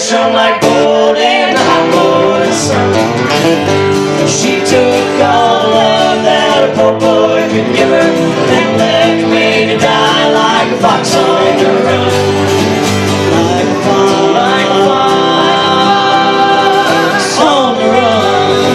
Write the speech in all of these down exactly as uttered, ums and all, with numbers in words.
shone like gold in the hot morning sun. She took all the love that a poor boy could give her and left me to die like a fox on the run. Like a fox, like a fox on the run.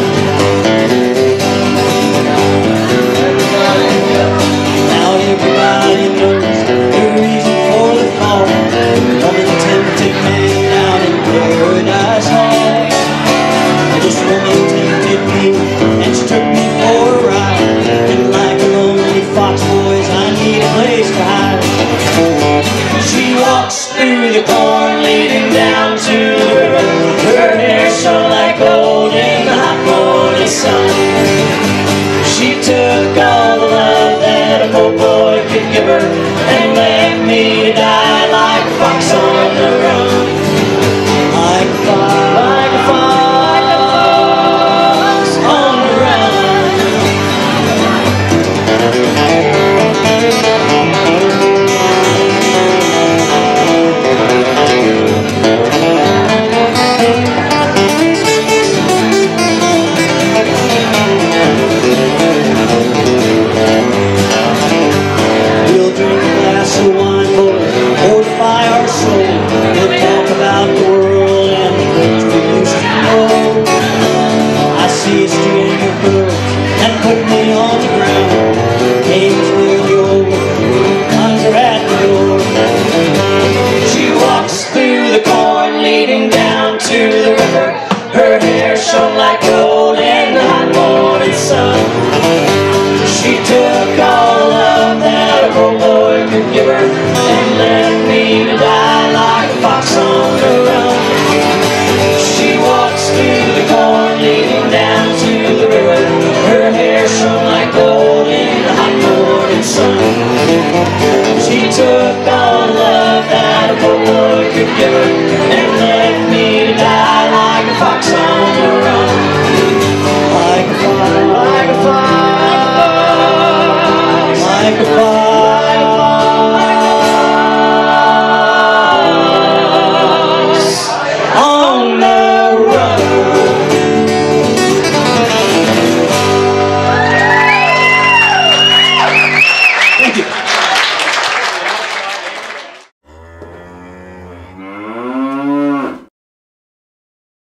Now everybody knows the reason for the fall. Woman tempted man down in Paradise Hall. This woman tempted me and she took me for a ride. And like a lonely fox, boys, I need a place to hide. She walks through the corn leading down to the river. Her hair shone like gold in the hot morning sun. She took all the love that a poor boy could give her and left me to die like a fox on the run. Like a fox, like a fox on the run. We'll drink a glass of wine, boys, fortify our soul. We'll talk about the world and the things we used to know. I see a string of girls and put me on the ground. Games nearly over, guns are at the door. She walks through the corn leading down to the